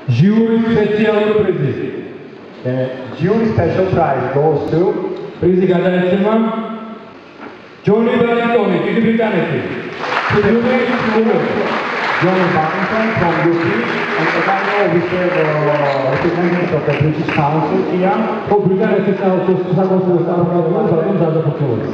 Jury special prize. The jury special prize goes to Prize გადაეცემა Johnny Barrington, დიდი ბრიტანეთი. Johnny Barrington from UK, and also we have representatives of the British Council here. ხო ბრიტანეთის საკონსულო სტაფს ბატონ დაზაფხულოვი.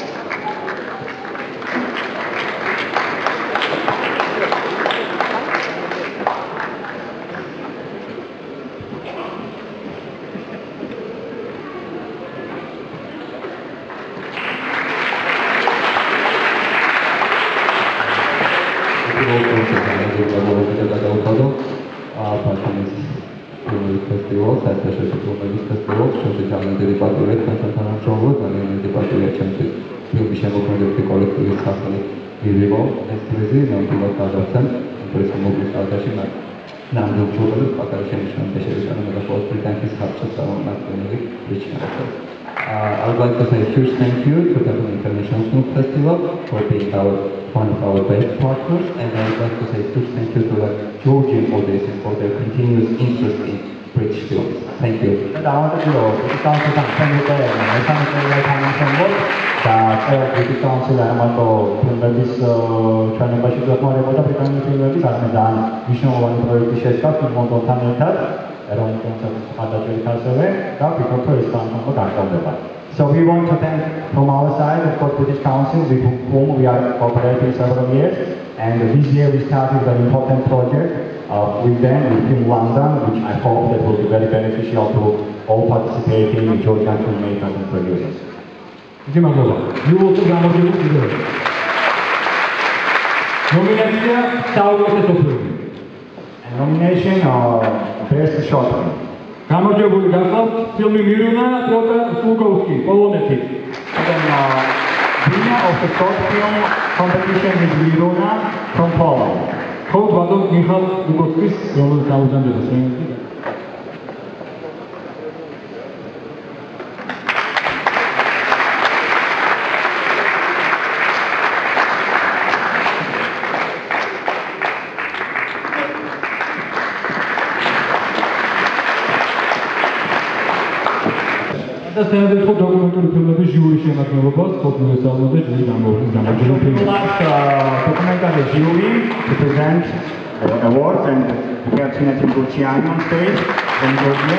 I would like to say a huge thank you to the International Film Festival for being one of our best partners, and I would like to say a huge thank you to the Georgian audiences for their continuous interest in British films. Thank you. British Council და British Council ამათო ფილმების ჩვენებაში გვეხმარებოდა ბრიტანული ფილმების ძალიან მნიშვნელოვანი პროექტი შედგა ფილმონდელთან ერთად ეროვნულ კონცერტის მხარდაჭერით ასევე და ვფიქრობ რომ ეს სამხობო გაგრძელდება. So we want to thank from our side of course British Council with whom we are cooperating several years, and this year we started an important project with them in Film London, which I hope that will be very beneficial to all participating Georgian filmmakers and producers. You also გამარჯვებული კიდევ. Nomination საუკეთესო ფილმი. Nomination Best Short Film. გამარჯვებული გახლავთ ფილმი მირუნა Sulkovsky, პოლონეთი. Then winner of the short film competition is Miruna from Poland. ხო ბატონ მიხალ Sulkovskis, რომელიც აუზამდება სცენაზე. და სცენაზე დოკუმენტური ფილმების ჟიურის შემადგენლობას ყოფილი ესალმოდა ჯერი გამარჯვებული ფილმი. Documentary jury to present awards, and we have Tinatin Gurciani on stage from Georgia.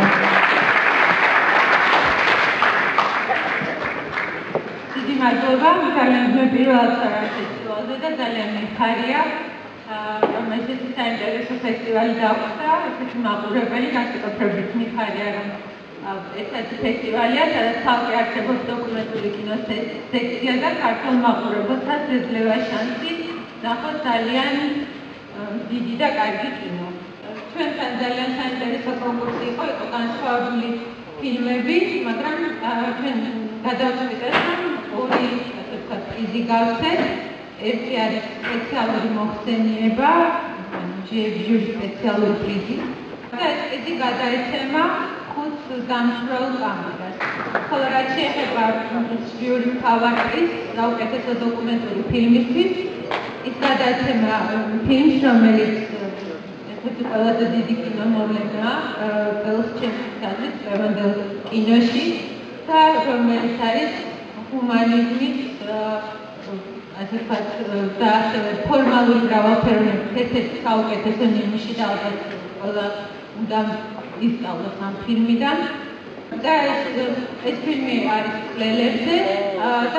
დიდი მადლობა, ძალიან პირველად ფესტივალზე და ძალიან მიხარია, რომ ესეთი საინტერესო ფესტივალი დაგვხდა, ესეთი მაყურებელი, განსაკუთრებით მიხარია, რომ ესეთი ფესტივალია, სადაც თავი არსებობს დოკუმენტური კინოს სექცია და ქართულ მაყურებელსაც ეძლევა შანსი ნახოთ ძალიან დიდი და კარგი კინო. ჩვენთან ძალიან საინტერესო კონკურსი იყო განსხვავებული ფილმები, მაგრამ ჩვენ გადავწყვიტეთ, რომ ორი პრიზი გავცეთ. ერთი არის სპეციალური მოხსენება, ჟიურის სპეციალური პრიზი და ეს პრიზი გადაეცემა 5 დამსწრელ კამერას. ხოლო რაც შეეხება ჟიურის მთავარ პრიზს საუკეთესო დოკუმენტური ფილმისთვის, ის გადაეცემა ფილმს, რომელიც ესეთი ყველაზე დიდი კინომოვლენაა წელს ჩემთვის აზრით დღევანდელ კინოში და რომელიც არის ჰუმანიზმის ასე ვთქვათ და ასევე ფორმალური მრავალფეროვნების ერთ-ერთი საუკეთესო ნიმუში და ალბათ ყველა უნდა ისწავლოს ამ ფილმიდან. და ეს ფილმი არის მკვლელებზე და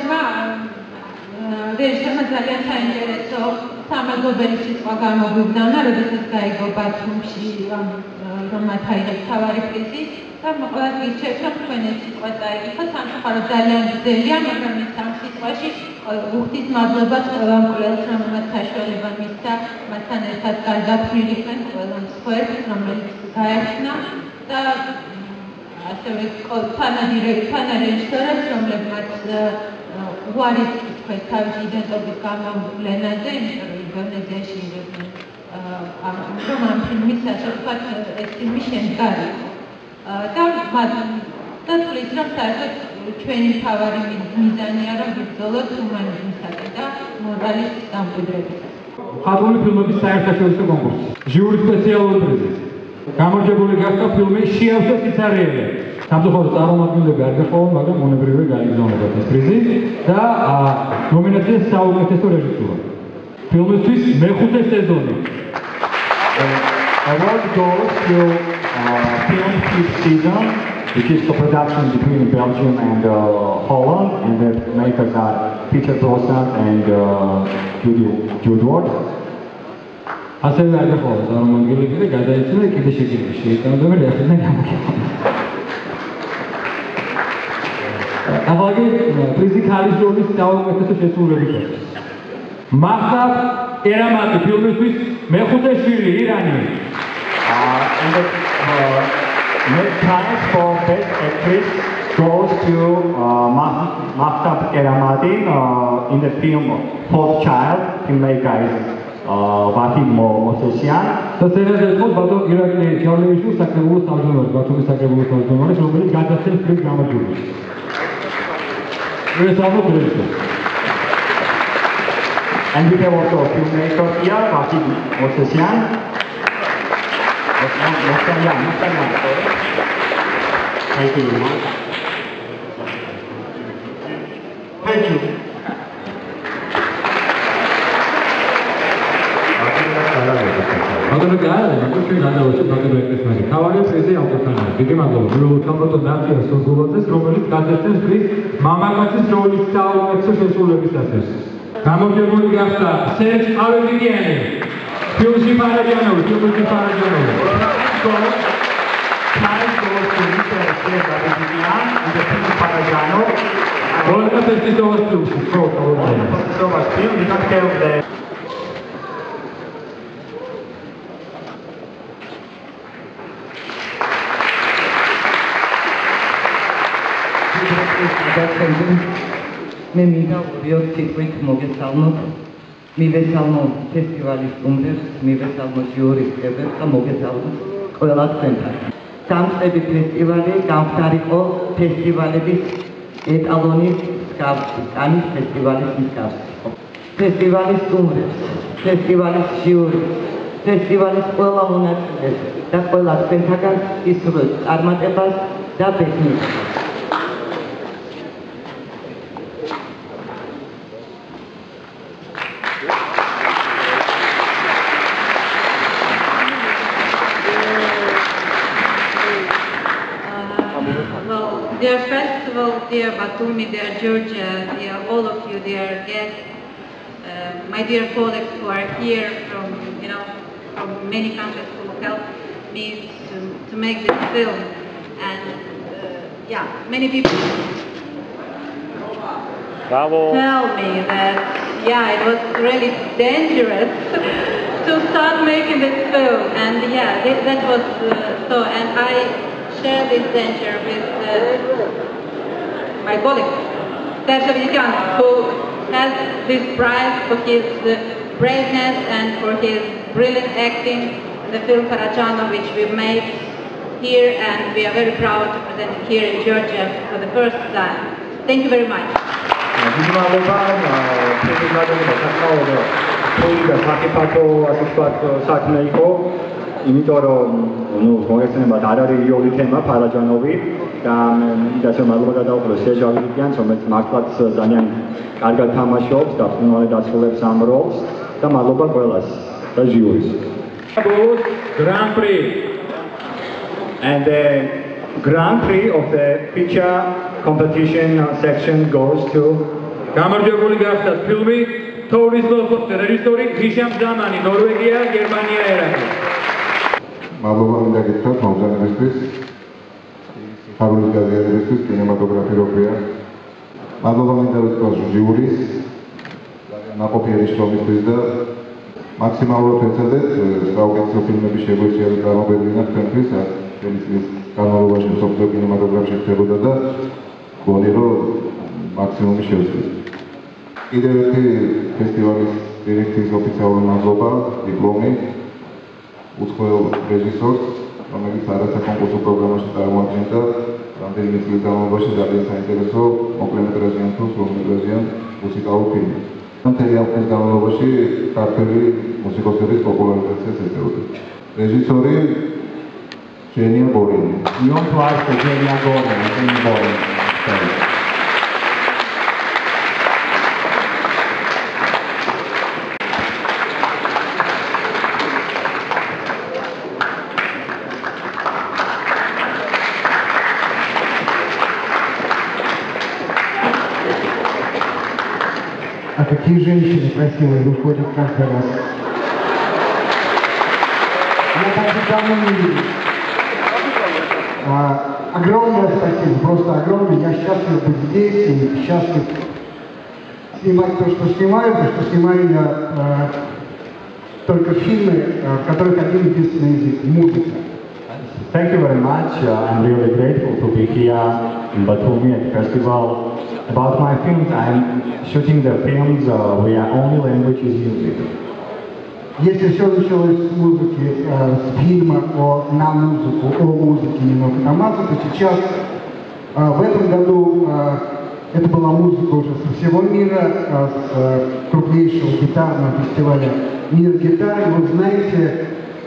რეჟისორმა ძალიან საინტერესო სამადლობელი სიტყვა გამოგვიგზავნა, როდესაც გაიგო ბათუმში რომ მათ აიღეს მთავარი პრიზი და ყველას გირჩევთ, რომ თქვენ ეს სიტყვა წაიღოთ, სამწუხაროდ ძალიან გრძელია, მაგრამ ეს ამ სიტყვაში უხდით მადლობას ყველა მკვლელს, რომელმაც საშუალება მისცა მასთან ერთად გარდაფრილიყვნენ ყველა მსხვერპლს, რომელიც გაეხსნა და ასევე თანარეჟისორებს, რომლებმაც უარი თქვეს თავისი იდენტობის გამოვლენაზე, იმიტომ რომ ინდონეზიაში იღებდნენ რომ ამ ფილმის ასე ვთქვათ ეს ფილმი შემდგარი იყო. და თulis რომ საერთოდ ჩვენი მთავარი მიზანია რომ ვიბრძოლოთ ჰუმანიზმისაკენ და მორალის დამკვიდრებისაკენ. ხალხური ფილმების საერთაშორისო კონკურსი. ჟიურის სპეციალური პრიზი. გამარჯვებული გახდა ფილმი „შეავსო სიცარიელე“. სამწუხაროდ წარმომადგენლები არ გახლავენ, მაგრამ მონებრივე გაიგზავნებათ ეს პრიზი და ნომინაცია საუკეთესო რეჟისურა. ფილმისთვის მეხუთე სეზონი. Award goes to film fifth season, which is the production between Belgium and Holland, and the makers are Peter Brosnan and Jude Ward. ასევე არ გახლავენ წარმომადგენლები და გადაიცემა კიდე შეგიძლია შეიტანოთ ახლა გამოგიხსნა. ახლა პრიზი ქალის როლის საუკეთესო შესრულებისთვის. მაჰტაბ ერამატი ფილმისთვის მეხუთე შვილი ირანი. And the next prize for Best Actress goes to Mahtab Eramati in the film Fourth Child. Filmmaker is Vahid Mosesian. და სერია ერთხელ ბატონ ირაკლი ჩავლეიშვილს საკრებულო თავმჯდომარე, ბათუმის საკრებულო თავმჯდომარე, რომელიც გადასცემს პრიზ გამარჯვებას. And we have also a filmmaker here, Vahid Mosesian. Thank you very much. Thank you. ბატონო გაიარა, ჩვენ გადავაშოთ ბატონო ეკლესიაში. თავარი პრიზი ავტორთანაა. დიდი მადლობა პირველ სამბატო ნაცია სოგულაძეს, რომელიც გადასცემს პრიზ მამაკაცის როლის საუკეთესო შესრულებისათვის. გამარჯვებული გახდა სერჯ ავედიდიანი. ფილმში ფარაჯანოვი. Prize goes to Mr. Serge Avedian in the film Parajano. Rolka Festival ფილმში. So much film, we don't have the მე მინდა ორივე თითქმის მოგესალმოთ. მივესალმოთ ფესტივალის სტუმრებს, მივესალმოთ ჟიურის წევრებს და მოგესალმოთ ყველა თქვენთან. დამწყები ფესტივალი გამხდარიყო ფესტივალების ეტალონის მსგავსი, კანის ფესტივალის მსგავსი. ფესტივალის სტუმრებს, ფესტივალის ჟიურის, ფესტივალის ყველა მონაწილეს და ყველა თქვენთაგან ისურვებთ წარმატებას და ბედნიერებას. Dear festival, dear Batumi, dear Georgia, dear all of you, dear guests, my dear colleagues who are here from many countries who helped me to make this film, and many people tell me that it was really dangerous to start making this film, and that was so, and I share this danger with my colleague, Serge Avedian, who has this prize for his braveness and for his brilliant acting in the film Parajano, which we made here, and we are very proud to present it here in Georgia for the first time. Thank you very much. იმიტომ რომ მოგესწრებათ არარეგიონული თემა ფარაჯანოვი და ისე მადლობა გადაუხადო სერჟ ავედიდიანს, რომელიც მართლაც ძალიან კარგად თამაშობს და ფინალში დასრულებს ამ როლს და მადლობა ყველას და ჟიურის. Grand Prix. And the Grand Prix of the feature competition section goes to გამარჯვებული გახდა ფილმი თოვლის ლოხოს რეჟისორი ჰიშამ ზამანი, ნორვეგია, გერმანია ერაყი. მადლობა მინდა გითხრათ მომზადებისთვის, სიხარულის გაზიარებისთვის, კინემატოგრაფირობია. მადლობა მინდა ვიტყოს ჟიურის, ძალიან ნაყოფიერი შრომისთვის და მაქსიმალურად ვეცადეთ საუკეთესო ფილმების შეგვეცია წარმოგვედგინათ თქვენთვის, ჩვენი წლის განმავლობაში მსოფლიო კინემატოგრაფში ხდებოდა და გონი რომ მაქსიმუმი შევწყვეტ. კიდევ ერთი ფესტივალის დირექტორის ოფიციალური მადლობა, დიპლომი უცხოელ რეჟისორს, რომელიც არასაკონკურსო პროგრამაში წარმოადგენდა რამდენიმე წლის განმავლობაში ძალიან საინტერესო მოკლემეტრაჟიან თუ სრულმეტრაჟიან მუსიკალურ ფილმს. მთელი ამ წლის განმავლობაში ქართველი მუსიკოსების პოპულარიზაციას ეწეოდა. რეჟისორი Genia Borini. We want to ask Genia Borini. А какие женщины красивые выходят каждый раз. Я так же давно не видел. Огромное спасибо, просто огромное. Я счастлив быть здесь и счастлив снимать то, что снимаю, потому что снимаю я только фильмы, в которых один единственный язык – музыка. Thank you very much. I'm really grateful to be here in Batumi at the festival. About my films, I'm shooting the films where only language is music. Если все началось с музыки, с фильма на музыку, о музыке немного Тамаза, то сейчас, в этом году, это была музыка уже со всего мира, с крупнейшего гитарного фестиваля «Мир гитары». Вы знаете,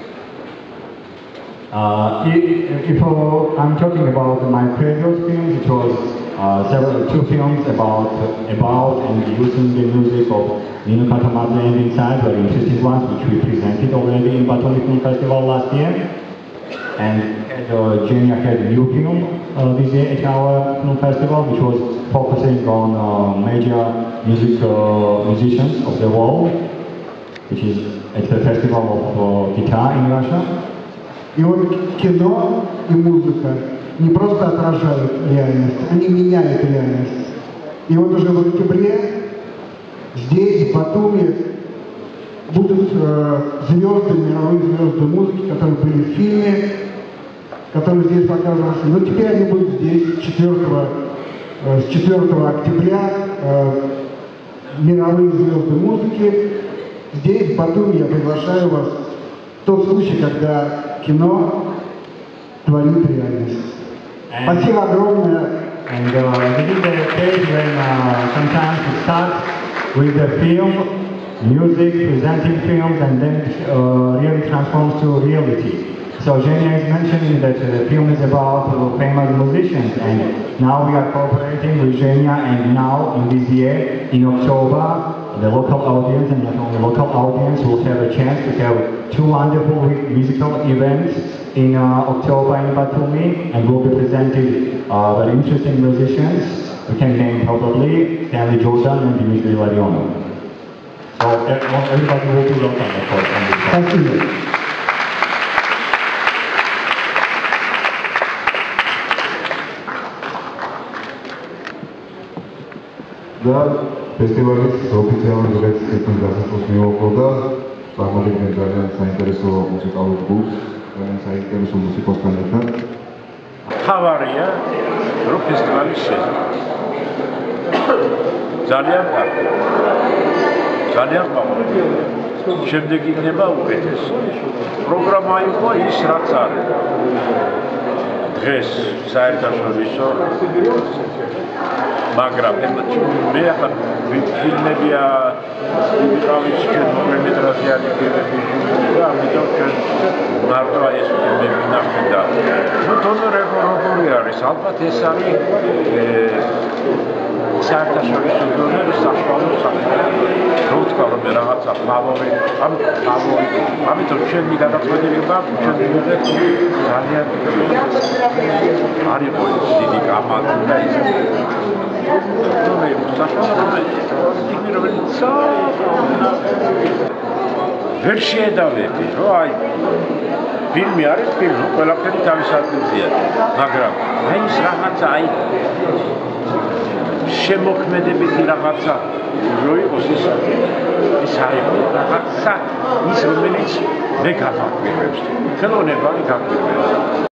If I'm talking about my previous films, it was two films about and using the music of Nino Katamazzi and Inside, very interesting ones, which we presented already in Batumi Film Festival last year. And Genia had a new film this year at our film festival, which was focusing on major musicians of the world, which is at the Festival of Guitar in Russia. И вот кино и музыка не просто отражают реальность, они меняют реальность. И вот уже в октябре здесь, в Батуми, будут звезды, мировые звезды музыки, которые были в фильме, которые здесь показываются. Но теперь они будут здесь с 4 октября, мировые звезды музыки. Здесь, в Батуми, я приглашаю вас в тот случай, когда кино творит реальность. Спасибо огромное. And this is the case when sometimes it starts with the film, music, presenting films, and then really transforms to reality. So Genia is mentioning that the film is about famous musicians, and now we are cooperating with Genia, and now in this year, in October, the local audience, and not only local audience, will have a chance to have two wonderful musical events in October in Batumi, and we'll be presenting very interesting musicians. We can name probably Stanley Jordan and Dimitri Larionov. So everybody will be welcome, of course, on this. Спасибо. და ფესტივალის ოფიციალური რეგისტრაციის დასაწყისს მიუახლოვდა წარმოადგენენ ძალიან საინტერესო მუსიკალურ ჯგუფს, ძალიან საინტერესო მუსიკოსთან ერთად. თავარია, რომ ფესტივალი შეძლო. ძალიან კარგი. ძალიან გამოდი. შემდეგ იქნება უკეთესი. პროგრამა იყო ის, რაც არის. დღეს საერთაშორისო მაგრამ მე ახლა ფილმებია ვიყავით ჩვენ მომენტრაჟიანი ფილმები და ამიტომ ჩვენ მარტო ეს ფილმები ვნახეთ და ну თუნდაც როგორი არის ალბათ ეს არის საერთაშორისო დონეზე საშუალო საკითხი რო ვთქვა რომ რაღაცა ამიტომ ჩვენი გადაწყვეტილება ჩვენ მივიღეთ ძალიან არის დიდი კამათი და ის ვერ შეედავები, რომ აი ფილმი არის ფილმი, ყველაფერი თავის ადგილზეა, მაგრამ აი ის რაღაცა აი შემოქმედებითი რაღაცა რო იყოს ის არის რაღაცა ის რომელიც მე გავაკვირვებს, ხელოვნება გაკვირვებს.